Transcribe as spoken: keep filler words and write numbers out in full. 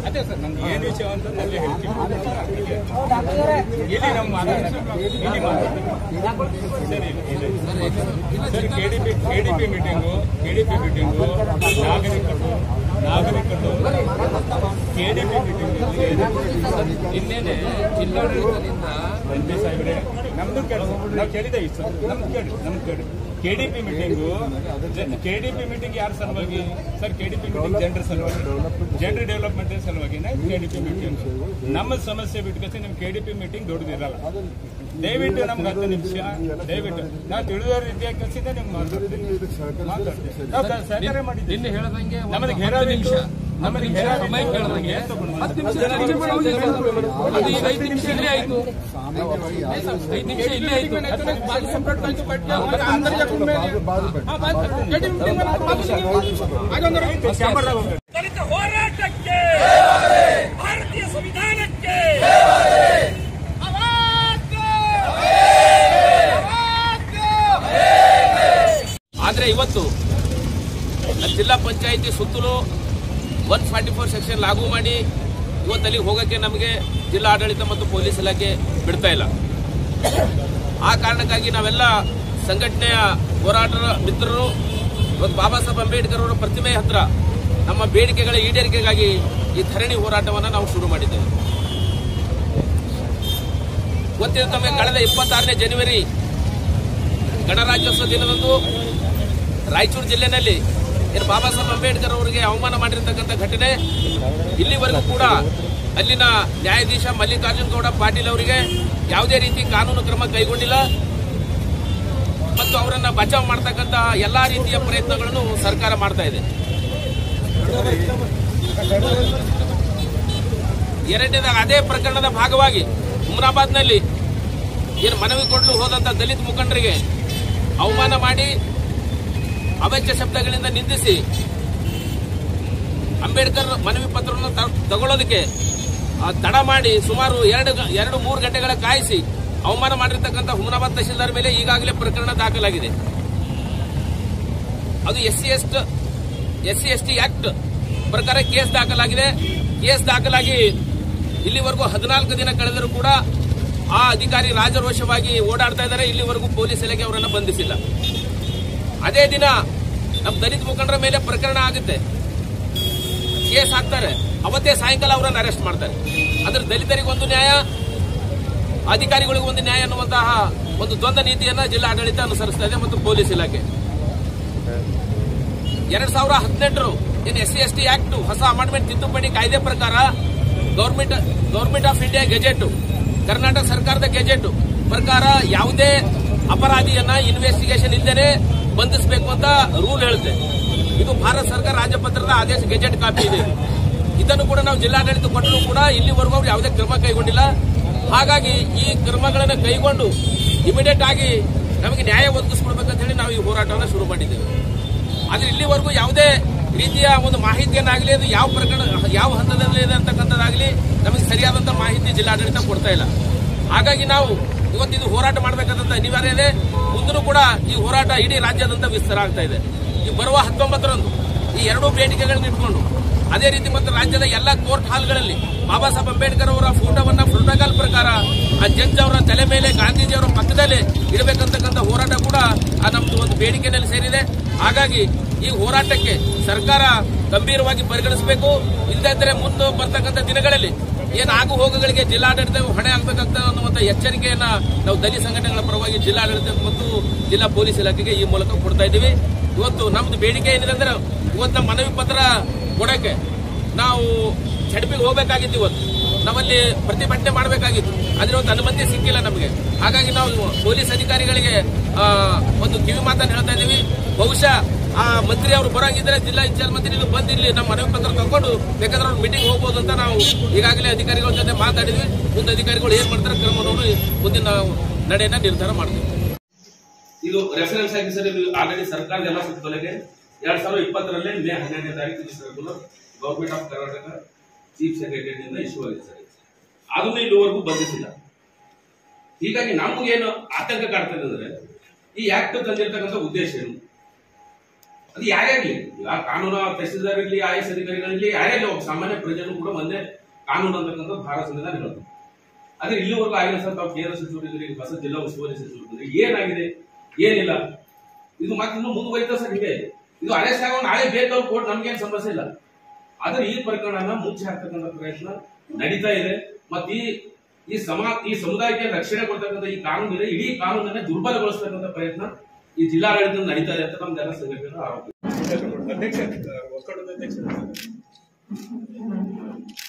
ಅದೇ ಸರ್ ನಮ್ದು ಏನು ವಿಷಯ ಅಂತ ಅಲ್ಲಿ ಹೇಳ್ತೀವಿ. ಇಲ್ಲಿ ನಮ್ಮ sir KDP KDP meeting KDP meeting ನಾಗರಿಕರು ನಾಗರಿಕರು ಕೆಡಿಪಿ ಮೀಟಿಂಗ್ ಇನ್ನೇನೆ ಜಿಲ್ಲಾಡಳಿತದಿಂದ ಎಂ ಪಿ ಸಾಹೇಬ್ರೆ ನಮ್ದು ಕೆಲಸ ನಾವು ಕೇಳಿದೆ ಇಷ್ಟು ನಮ್ದು ಕೇಳಿ ನಮ್ದು ಕೇಳಿ ಕೆಡಿಪಿ ಮೀಟಿಂಗು ಕೆಡಿಪಿ ಮೀಟಿಂಗ್ ಯಾರ ಸಲುವಾಗಿ ಸರ್? ಕೆಡಿಪಿ ಮೀಟಿಂಗ್ ಜನರ ಸಲುವಾಗಿ, ಜನರ ಡೆವಲಪ್ಮೆಂಟ್ ಸಲುವಾಗಿನೇ ಕೆಡಿಪಿ ಮೀಟಿಂಗ್. ನಮ್ಮ ಸಮಸ್ಯೆ ಬಿಟ್ಕೊಸಿ ನಿಮ್ ಕೆಡಿಪಿ ಮೀಟಿಂಗ್ ದೊಡ್ಡದಿರಲ್ಲ. ದಯವಿಟ್ಟು ನಮ್ಗೆ ಹತ್ತು ನಿಮಿಷ ದಯವಿಟ್ಟು ನಾವು ತಿಳಿದ ರೀತಿಯ ಕಲಿಸಿದ್ರೆ ನಿಮ್ಗೆ ಮಾತಾಡ್ತೀನಿ ಸಹಕಾರ ಮಾಡಿದ್ದೀನಿ ಹೇಳದಂಗೆ ನಮಗೆ ಹೇಳೋ ನಿಮಿಷ ನಮಗೆ ಹೇಳೋ ಸಮಯ ಕೇಳದಂಗೆ ಹತ್ತು ನಿಮಿಷ ಐದು ನಿಮಿಷ ಇಲ್ಲೇ ಆಯ್ತು ಐದು ನಿಮಿಷ ಇಲ್ಲೇ ಆಯ್ತು ದಲಿತ ಹೋರಾಟಕ್ಕೆ ಭಾರತೀಯ ಸಂವಿಧಾನಕ್ಕೆ ಆದ್ರೆ ಇವತ್ತು ಜಿಲ್ಲಾ ಪಂಚಾಯಿತಿ ಸುತ್ತಲೂ ಒನ್ ಫಾರ್ಟಿ ಫೋರ್ ಸೆಕ್ಷನ್ ಲಾಗು ಮಾಡಿ ಇವತ್ತು ಅಲ್ಲಿಗೆ ಹೋಗೋಕ್ಕೆ ನಮಗೆ ಜಿಲ್ಲಾ ಆಡಳಿತ ಮತ್ತು ಪೊಲೀಸ್ ಇಲಾಖೆ ಬಿಡ್ತಾ ಇಲ್ಲ. ಆ ಕಾರಣಕ್ಕಾಗಿ ನಾವೆಲ್ಲ ಸಂಘಟನೆಯ ಹೋರಾಟದ ಮಿತ್ರರು ಇವತ್ತು ಬಾಬಾ ಸಾಹೇಬ್ ಅಂಬೇಡ್ಕರ್ ಅವರ ಪ್ರತಿಮೆ ಹತ್ರ ನಮ್ಮ ಬೇಡಿಕೆಗಳ ಈಡೇರಿಕೆಗಾಗಿ ಈ ಧರಣಿ ಹೋರಾಟವನ್ನು ನಾವು ಶುರು ಮಾಡಿದ್ದೇವೆ. ಗೊತ್ತಿದೆ ತಮಗೆ, ಕಳೆದ ಇಪ್ಪತ್ತಾರನೇ ಜನವರಿ ಗಣರಾಜ್ಯೋತ್ಸವ ದಿನದಂದು ರಾಯಚೂರು ಜಿಲ್ಲೆಯಲ್ಲಿ ಏನು ಬಾಬಾ ಸಾಹೇಬ್ ಅಂಬೇಡ್ಕರ್ ಅವರಿಗೆ ಅವಮಾನ ಮಾಡಿರ್ತಕ್ಕಂಥ ಘಟನೆ ಇಲ್ಲಿವರೆಗೂ ಕೂಡ ಅಲ್ಲಿನ ನ್ಯಾಯಾಧೀಶ ಮಲ್ಲಿಕಾರ್ಜುನ್ ಗೌಡ ಪಾಟೀಲ್ ಅವರಿಗೆ ಯಾವುದೇ ರೀತಿ ಕಾನೂನು ಕ್ರಮ ಕೈಗೊಂಡಿಲ್ಲ ಮತ್ತು ಅವರನ್ನ ಬಚಾವ್ ಮಾಡತಕ್ಕಂಥ ಎಲ್ಲಾ ರೀತಿಯ ಪ್ರಯತ್ನಗಳನ್ನು ಸರ್ಕಾರ ಮಾಡ್ತಾ ಇದೆ. ಎರಡನೇದಾಗ ಅದೇ ಪ್ರಕರಣದ ಭಾಗವಾಗಿ ಹುಮನಾಬಾದ್ನಲ್ಲಿ ಏನು ಮನವಿ ಕೊಡಲು ಹೋದಂತ ದಲಿತ ಮುಖಂಡರಿಗೆ ಅವಮಾನ ಮಾಡಿ ಅವೆಚ್ಚ ಶಬ್ದಗಳಿಂದ ನಿಂದಿಸಿ ಅಂಬೇಡ್ಕರ್ ಮನವಿ ಪತ್ರವನ್ನು ತಗೊಳ್ಳೋದಕ್ಕೆ ತಡ ಮಾಡಿ ಸುಮಾರು ಎರಡು ಎರಡು ಮೂರು ಗಂಟೆಗಳ ಕಾಯಿಸಿ ಅವಮಾನ ಮಾಡಿರ್ತಕ್ಕಂಥ ಹುಮನಾಬಾದ್ ತಹಶೀಲ್ದಾರ್ ಮೇಲೆ ಈಗಾಗಲೇ ಪ್ರಕರಣ ದಾಖಲಾಗಿದೆ. ಅದು S C S S C S T act ಪ್ರಕಾರ ಕೇಸ್ ದಾಖಲಾಗಿದೆ. ಕೇಸ್ ದಾಖಲಾಗಿ ಇಲ್ಲಿವರೆಗೂ ಹದಿನಾಲ್ಕು ದಿನ ಕಳೆದರೂ ಕೂಡ ಆ ಅಧಿಕಾರಿ ರಾಜರೋಷವಾಗಿ ಓಡಾಡ್ತಾ ಇದ್ದಾರೆ. ಇಲ್ಲಿವರೆಗೂ ಪೊಲೀಸ್ ಇಲಾಖೆ ಅವರನ್ನು ಬಂಧಿಸಿಲ್ಲ. ಅದೇ ದಿನ ನಮ್ಮ ದಲಿತ ಮುಖಂಡರ ಮೇಲೆ ಪ್ರಕರಣ ಆಗುತ್ತೆ, ಕೇಸ್ ಹಾಕ್ತಾರೆ. ಅವತ್ತೇ ಸಾಯಂಕಾಲ ಅವರನ್ನು ಅರೆಸ್ಟ್ ಮಾಡ್ತಾರೆ. ಅಂದ್ರೆ ದಲಿತರಿಗೆ ಒಂದು ನ್ಯಾಯ, ಅಧಿಕಾರಿಗಳಿಗೆ ಒಂದು ನ್ಯಾಯ ಅನ್ನುವಂತಹ ಒಂದು ದ್ವಂದ್ವ ನೀತಿಯನ್ನ ಜಿಲ್ಲಾ ಆಡಳಿತ ಅನುಸರಿಸ್ತಾ ಇದೆ ಮತ್ತು ಪೊಲೀಸ್ ಇಲಾಖೆ. ಎರಡ್ ಸಾವಿರ ಹದಿನೆಂಟರು ಏನು S C S T act ಹೊಸ ಅಮೆಂಡ್ಮೆಂಟ್ ತಿದ್ದುಪಡಿ ಕಾಯ್ದೆ ಪ್ರಕಾರ government government of India gazette, Karnataka ಸರ್ಕಾರದ ಗೆಜೆಟ್ ಪ್ರಕಾರ ಯಾವುದೇ ಅಪರಾಧಿಯನ್ನ ಇನ್ವೆಸ್ಟಿಗೇಷನ್ ಇಲ್ಲದೆ ಬಂಧಿಸಬೇಕು ಅಂತ ರೂಲ್ ಹೇಳುತ್ತೆ. ಇದು ಭಾರತ ಸರ್ಕಾರ ರಾಜ್ಯಪತ್ರದ ಆದೇಶ ಗೆಜೆಟ್ ಕಾಪಿ ಇದೆ. ಇದನ್ನು ಕೂಡ ನಾವು ಜಿಲ್ಲಾಡಳಿತ ಕೊಟ್ಟರೂ ಕೂಡ ಇಲ್ಲಿವರೆಗೂ ಅವರು ಯಾವುದೇ ಕ್ರಮ ಕೈಗೊಂಡಿಲ್ಲ. ಹಾಗಾಗಿ ಈ ಕ್ರಮಗಳನ್ನು ಕೈಗೊಂಡು ಇಮಿಡಿಯೇಟ್ ಆಗಿ ನಮಗೆ ನ್ಯಾಯ ಒದಗಿಸ್ಕೊಡ್ಬೇಕಂತ ಹೇಳಿ ನಾವು ಈ ಹೋರಾಟವನ್ನು ಶುರು ಮಾಡಿದ್ದೇವೆ. ಆದ್ರೆ ಇಲ್ಲಿವರೆಗೂ ಯಾವುದೇ ರೀತಿಯ ಒಂದು ಮಾಹಿತಿಯನ್ನಾಗಲಿ, ಅದು ಯಾವ ಪ್ರಕರಣ ಯಾವ ಹಂತದಲ್ಲಿ ಇದೆ ಅಂತಕ್ಕಂಥದ್ದಾಗಲಿ ನಮಗೆ ಸರಿಯಾದಂತಹ ಮಾಹಿತಿ ಜಿಲ್ಲಾಡಳಿತ ಕೊಡ್ತಾ ಇಲ್ಲ. ಹಾಗಾಗಿ ನಾವು ಇವತ್ತಿದು ಹೋರಾಟ ಮಾಡಬೇಕಾದಂತ ಅನಿವಾರ್ಯ ಇದೆ. ಮುಂದೂ ಕೂಡ ಈ ಹೋರಾಟ ಇಡೀ ರಾಜ್ಯಾದ್ಯಂತ ವಿಸ್ತಾರ ಆಗ್ತಾ ಇದೆ. ಈ ಬರುವ ಹತ್ತೊಂಬತ್ತರಂದು ಈ ಎರಡೂ ಬೇಡಿಕೆಗಳನ್ನು ಇಟ್ಕೊಂಡು ಅದೇ ರೀತಿ ಮತ್ತು ರಾಜ್ಯದ ಎಲ್ಲಾ ಕೋರ್ಟ್ ಹಾಲ್ಗಳಲ್ಲಿ ಬಾಬಾ ಸಾಹೇಬ್ ಅಂಬೇಡ್ಕರ್ ಅವರ ಫೋಟೋವನ್ನ ಪ್ರೋಟೋಕಾಲ್ ಪ್ರಕಾರ ಆ ಜಡ್ಜ್ ಅವರ ತಲೆ ಮೇಲೆ ಗಾಂಧೀಜಿಯವರ ಪಕ್ಕದಲ್ಲೇ ಇರಬೇಕಂತಕ್ಕಂಥ ಹೋರಾಟ ಕೂಡ ನಮ್ದು ಒಂದು ಬೇಡಿಕೆಯಲ್ಲಿ ಸೇರಿದೆ. ಹಾಗಾಗಿ ಈ ಹೋರಾಟಕ್ಕೆ ಸರ್ಕಾರ ಗಂಭೀರವಾಗಿ ಪರಿಗಣಿಸಬೇಕು. ಇಲ್ಲದಿದ್ದರೆ ಮುಂದೆ ಬರ್ತಕ್ಕಂಥ ದಿನಗಳಲ್ಲಿ ಏನು ಆಗು ಹೋಗುಗಳಿಗೆ ಜಿಲ್ಲಾಡಳಿತ ಹೊಣೆ ಆಗಬೇಕಾಗ್ತದೆ ಅನ್ನುವಂಥ ಎಚ್ಚರಿಕೆಯನ್ನ ನಾವು ದಲಿತ ಸಂಘಟನೆಗಳ ಪರವಾಗಿ ಜಿಲ್ಲಾಡಳಿತ ಮತ್ತು ಜಿಲ್ಲಾ ಪೊಲೀಸ್ ಇಲಾಖೆಗೆ ಈ ಮೂಲಕ ಕೊಡ್ತಾ ಇದ್ದೀವಿ. ಇವತ್ತು ನಮ್ದು ಬೇಡಿಕೆ ಏನಿದೆ ಅಂದ್ರೆ, ಇವತ್ತು ನಮ್ಮ ಮನವಿ ಪತ್ರ ಕೊಡಕ್ಕೆ ನಾವು ಚಡಪಿಗೆ ಹೋಗಬೇಕಾಗಿತ್ತು. ಇವತ್ತು ನಮ್ಮಲ್ಲಿ ಪ್ರತಿಭಟನೆ ಮಾಡಬೇಕಾಗಿತ್ತು, ಆದ್ರೆ ಇವತ್ತು ಅನುಮತಿ ಸಿಕ್ಕಿಲ್ಲ ನಮಗೆ. ಹಾಗಾಗಿ ನಾವು ಪೊಲೀಸ್ ಅಧಿಕಾರಿಗಳಿಗೆ ಒಂದು ಕಿವಿ ಮಾತನ್ನು ಹೇಳ್ತಾ ಇದ್ದೀವಿ. ಬಹುಶಃ ಆ ಮಂತ್ರಿ ಅವರು ಬರೋಂಗಿದ್ರೆ ಜಿಲ್ಲಾ ಇನ್ಚಾರ್ಜ್ ಮಂತ್ರಿ ಇಲ್ಲಿ ಬಂದು ಇಲ್ಲಿ ನಮ್ಮ ಮನವಿ ಪತ್ರ ತಗೊಂಡು ಬೇಕಾದ್ರೆ ಅವ್ರು ಮೀಟಿಂಗ್ ಹೋಗ್ಬೋದು ಅಂತ ನಾವು ಈಗಾಗಲೇ ಅಧಿಕಾರಿಗಳ ಜೊತೆ ಮಾತಾಡಿದ್ವಿ. ಮುಂದೆ ಅಧಿಕಾರಿಗಳು ಏನ್ ಮಾಡ್ತಾರೆ ಕ್ರಮ ನೋಡಿ ಮುಂದಿನ ನಡೆಯನ್ನ ನಿರ್ಧಾರ ಮಾಡ್ತೀವಿ. ಇದು ರೆಫರೆನ್ಸ್ ಆಗಿ ಸರ್, ಇದು ಆಲ್ರೆಡಿ ಸರ್ಕಾರದ ಎಲ್ಲ ಸುತ್ತೋಲೆಗೆ ಎರಡ್ ಸಾವಿರದ ಇಪ್ಪತ್ತರಲ್ಲೇ ಮೇ ಹನ್ನೆರಡನೇ ತಾರೀಕು circular government of Karnataka chief secretary ಇಂದ ಇಶ್ಯೂ ಆಗಿದೆ ಸರ್. ಅದನ್ನು ಇಲ್ಲಿವರೆಗೂ ಬಂಧಿಸಿಲ್ಲ. ಹೀಗಾಗಿ ನಮಗೇನು ಆತಂಕ ಕಾಡ್ತದೆ ಅಂದ್ರೆ, ಈ ಆಕ್ಟ್ ತಂದಿರತಕ್ಕಂಥ ಉದ್ದೇಶ ಏನು? ಅದು ಯಾರೇ ಆಗಲಿ, ಈಗ ಕಾನೂನು ತಹಸೀಲ್ದಾರ್ ಇರಲಿ, ಐ ಎಸ್ ಅಧಿಕಾರಿಗಳಿರಲಿ, ಯಾರೇ ಆಗಲಿ, ಒಬ್ಬ ಸಾಮಾನ್ಯ ಪ್ರಜೆನೂ ಕೂಡ ಒಂದೇ ಕಾನೂನು ಅಂತಕ್ಕಂಥದ್ದು ಭಾರತ ಸಂವಿಧಾನ ಹೇಳುತ್ತೆ. ಆದ್ರೆ ಇಲ್ಲಿವರೆಗೂ ಆಗಿಲ್ಲ ಸರ್. ತಾವು ಕೇಂದ್ರ ಸಚಿವರಿದ್ರಿ, ಹೊಸ ಜಿಲ್ಲಾ ಉಸ್ತುವಾರಿ ಸಚಿವರಿದ್ರಿ, ಏನಾಗಿದೆ ಏನಿಲ್ಲ. ಇದು ಮತ್ತೆ ಇನ್ನು ಮುಂದುವರಿತಾ ಸರ್. ಹೀಗೆ ಇದು ಅರೆಸ್ಟ್ ಆಗೋ ನಾಳೆ ಬೇಕಾದ್ರು ಕೋರ್ಟ್, ನಮ್ಗೇನು ಸಮಸ್ಯೆ ಇಲ್ಲ. ಆದ್ರೆ ಈ ಪ್ರಕರಣನ ಮುಚ್ಚಿ ಹಾಕ್ತಕ್ಕಂಥ ಪ್ರಯತ್ನ ನಡೀತಾ ಇದೆ. ಮತ್ತೆ ಈ ಈ ಸಮಾ ಈ ಸಮುದಾಯಕ್ಕೆ ರಕ್ಷಣೆ ಕೊಡ್ತಕ್ಕಂಥ ಈ ಕಾನೂನು ಇದೆ, ಇಡೀ ಕಾನೂನನ್ನ ದುರ್ಬಲಗೊಳಿಸ್ತಕ್ಕಂಥ ಪ್ರಯತ್ನ ಈ ಜಿಲ್ಲಾಡಳಿತ ನಡೀತಾ ಇದೆ ಅಂತ ನಮ್ಮ ಜನ ಸಂಘಟನೆಗಳ ಆರೋಪ.